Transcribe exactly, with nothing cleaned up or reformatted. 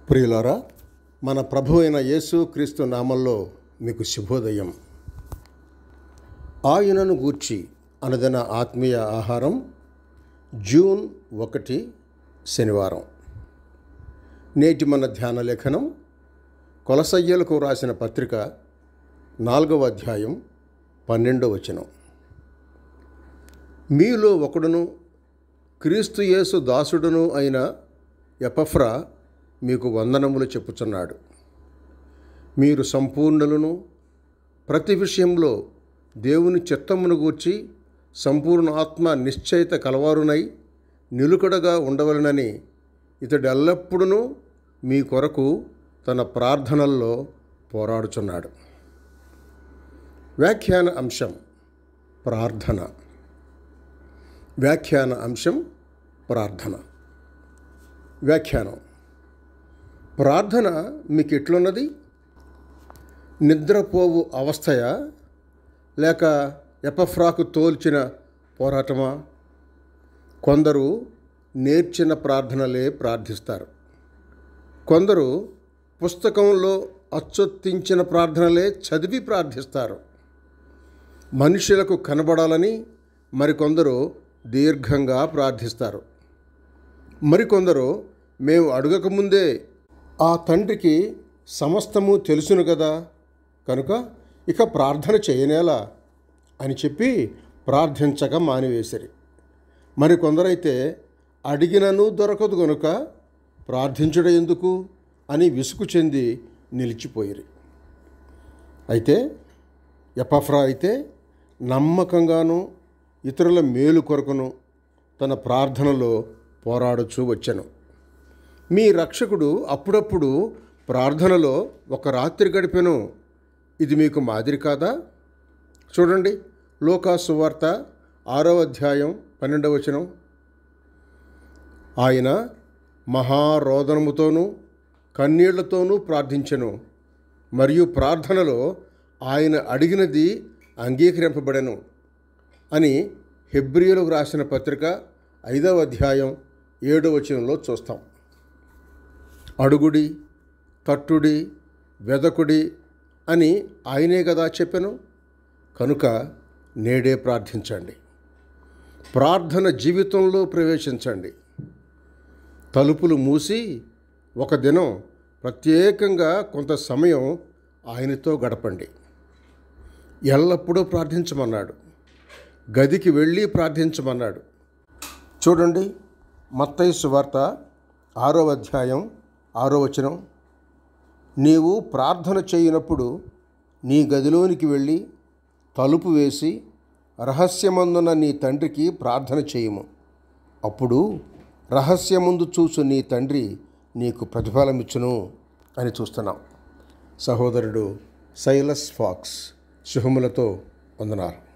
ప్రియులారా, మన ప్రభు అయిన యేసు క్రీస్తు నామంలో మీకు శుభోదయం. ఆయనను గూర్చి అనదన ఆత్మీయ ఆహారం, జూన్ ఒకటి శనివారం. నేటి మన ధ్యాన లేఖనం కొలసయ్యులకు రాసిన పత్రిక నాలుగవ అధ్యాయం పన్నెండవ వచనం. మీలో ఒకడును క్రీస్తు యేసు దాసుడును అయిన ఎపఫ్రా మీకు వందనములు చెప్పుచున్నాడు. మీరు సంపూర్ణులను, ప్రతి విషయంలో దేవుని చిత్తమును గూర్చి సంపూర్ణ ఆత్మ నిశ్చయిత కలవారునై నిలుకడగా ఉండవలనని ఇతడు ఎల్లప్పుడూ మీ కొరకు తన ప్రార్థనల్లో పోరాడుచున్నాడు. వ్యాఖ్యాన అంశం ప్రార్థన. వ్యాఖ్యాన అంశం ప్రార్థన. వ్యాఖ్యానం. ప్రార్థన మీకు ఎట్లున్నది? నిద్రపోవు అవస్థయా, లేక ఎపఫ్రాకు తోల్చిన పోరాటమా? కొందరు నేర్చిన ప్రార్థనలే ప్రార్థిస్తారు. కొందరు పుస్తకంలో అచ్చొత్తించిన ప్రార్థనలే చదివి ప్రార్థిస్తారు. మనుషులకు కనబడాలని మరికొందరు దీర్ఘంగా ప్రార్థిస్తారు. మరికొందరు మేము అడగకముందే ఆ తండ్రికి సమస్తము తెలుసును కదా, కనుక ఇక ప్రార్థన చేయనేలా అని చెప్పి ప్రార్థించక మానివేసిరి. మరికొందరైతే అడిగినను దొరకదు గనుక ప్రార్థించడం ఎందుకు అని విసుగు చెంది నిలిచిపోయిరి. అయితే ఎపఫ్రా అయితే నమ్మకంగాను ఇతరుల మేలు కొరకును తన ప్రార్థనలో పోరాడుచూ వచ్చెను. మీ రక్షకుడు అప్పుడప్పుడు ప్రార్థనలో ఒక రాత్రి గడిపెను. ఇది మీకు మాదిరి కాదా? చూడండి, లూకా సువార్త ఆరవ అధ్యాయం పన్నెండవ వచనం. ఆయన మహారోదనముతోనూ కన్నీళ్లతోనూ ప్రార్థించెను, మరియు ప్రార్థనలో ఆయన అడిగినది అంగీకరింపబడెను అని హెబ్రీయులకు రాసిన పత్రిక ఐదవ అధ్యాయం ఏడవ వచనంలో చూస్తాం. అడుగుడి, తట్టుడి, వెదకుడి అని ఆయనే కదా చెప్పెను. కనుక నేడే ప్రార్థించండి. ప్రార్థన జీవితంలో ప్రవేశించండి. తలుపులు మూసి ఒక దినం ప్రత్యేకంగా కొంత సమయం ఆయనతో గడపండి. ఎల్లప్పుడూ ప్రార్థించమన్నాడు. గదికి వెళ్ళి ప్రార్థించమన్నాడు. చూడండి, మత్తయి సువార్త ఆరో అధ్యాయం ఆరో వచనం. నీవు ప్రార్థన చేయనప్పుడు నీ గదిలోనికి వెళ్ళి తలుపు వేసి రహస్యమందున నీ తండ్రికి ప్రార్థన చేయుము. అప్పుడు రహస్యముందు చూసు నీ తండ్రి నీకు ప్రతిఫలమిచ్చును అని చూస్తున్నాం. సహోదరుడు సైలస్ ఫాక్స్. శుభములతో వందనాలు.